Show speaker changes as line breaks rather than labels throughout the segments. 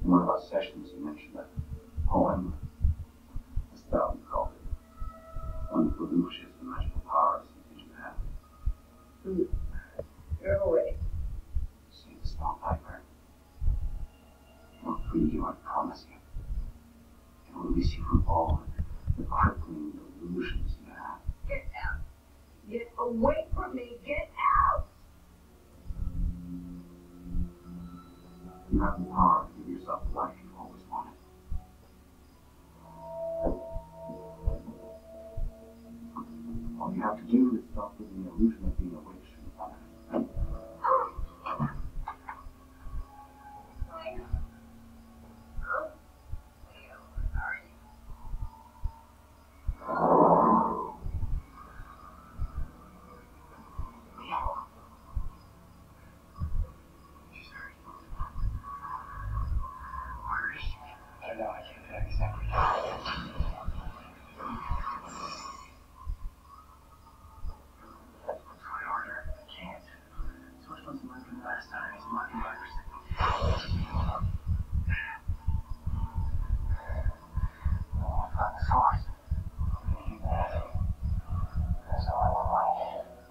In one of our sessions, you mentioned that poem, as Darwin called it, wonderful wishes and magical powers you think you have.
Go away.
Say the small piper. I'll free you, I promise you. It will release you from all the crippling delusions you have.
Get out. Get away from me. Get out.
You have the power to give yourself the life you've always wanted. All you have to do is stop living the illusion of being a witch and planet. I don't know, I can't do that exactly. Try harder. I can't. So much fun to learn from the last time. He's mocking by percent. I want to find the source. I'm going to do that. That's all I want life.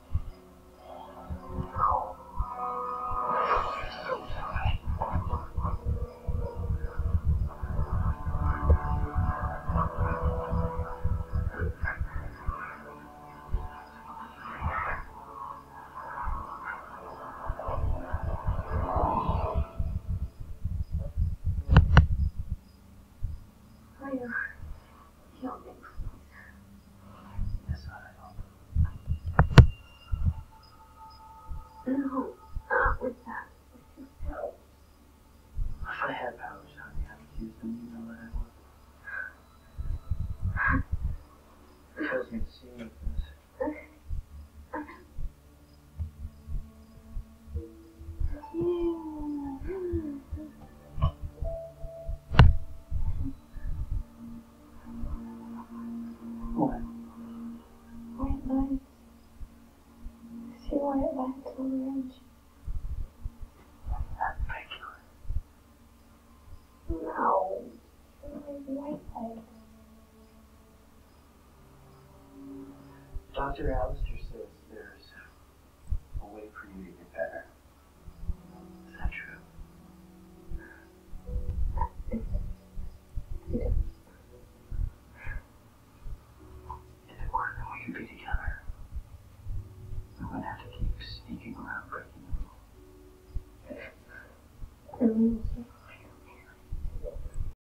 Yes, I know.
No, not with that. With your powers.
If I had powers, honey, I would use them. You know that I would. It kills me to see you like this. What?
White lights. I see white lights on the edge.
That's picture.
No. White lights.
Dr. Alistair says there's a way for you to get better. Is that true? If it were, then we could be together. We wouldn't have to keep sneaking around breaking the rules.
The rules.